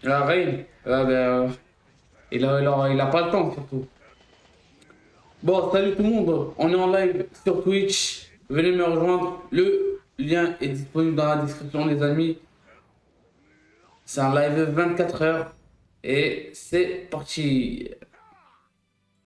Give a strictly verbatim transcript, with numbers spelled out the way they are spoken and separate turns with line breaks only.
La reine, euh, ben, il a, il a, il a pas le temps surtout. Bon, salut tout le monde, on est en live sur Twitch. Venez me rejoindre. Le lien est disponible dans la description, les amis. C'est un live vingt-quatre heures et c'est parti.